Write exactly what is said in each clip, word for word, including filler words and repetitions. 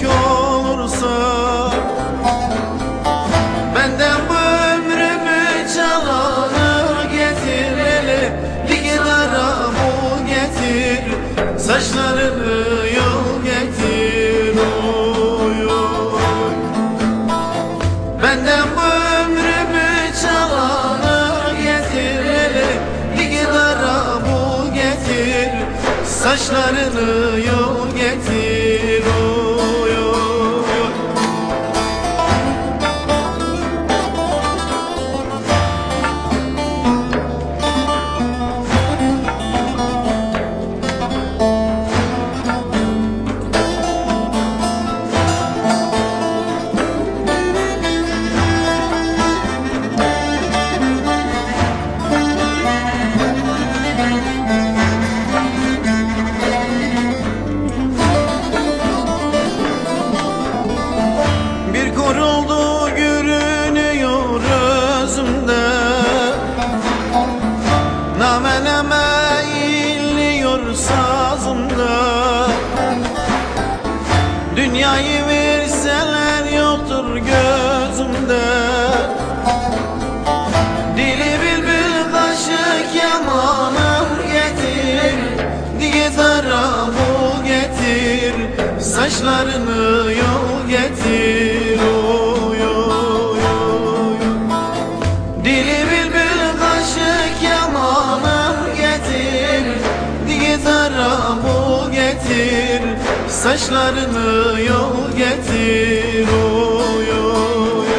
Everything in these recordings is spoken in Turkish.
olursa, benden bu ömrümü çalanı getir, hele bir kenara bu getir, saçlarını yol getir. Oy oy. Benden bu ömrümü çalanı getir, hele bir kenara bu getir, saçlarını yol getir. Oy oy. Oldu görünüyor özümde, name name inliyor sazımda. Dünyayı verseler yoktur gözümde, dili bülbül kaşı kemanım getir, gitara bu getir, saçlarını yol getir. Oy oy oy. Dili bülbül kaşı kemanım getir, gitara bu getir, saçlarını yol getir. Oy oy oy.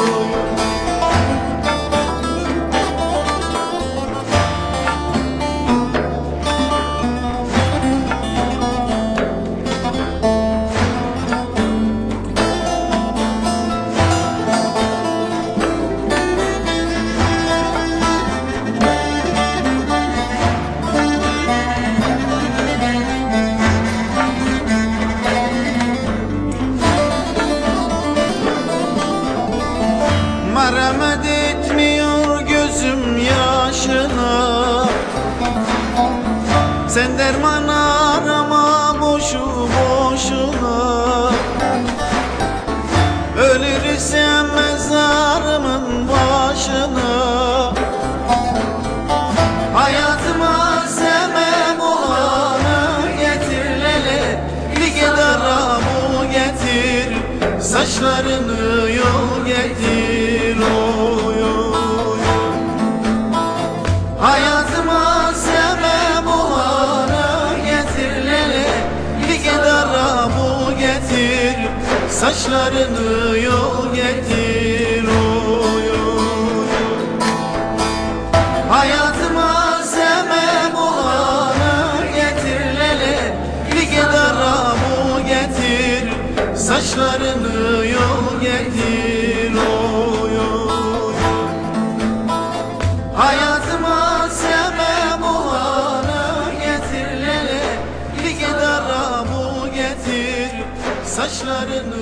Merhamet etmiyor gözüm yaşına, sen derman arama boşu boşuna. Ölürsem mezarımın başına, hayatıma sebep olanı getir, hele bir kenara bu getir, saçlarını yol getir. Oy oy. Hayatıma sebep olanı getir, hele bir kenara bu getir, saçlarını yol getir. Oy oy. Hayatıma sebep olanı getir, hele bir kenara bu getir, saçlarını yol getir. Oy oy. Hayatıma sebep olanı getir, hele bir kenara bu getir, saçlarını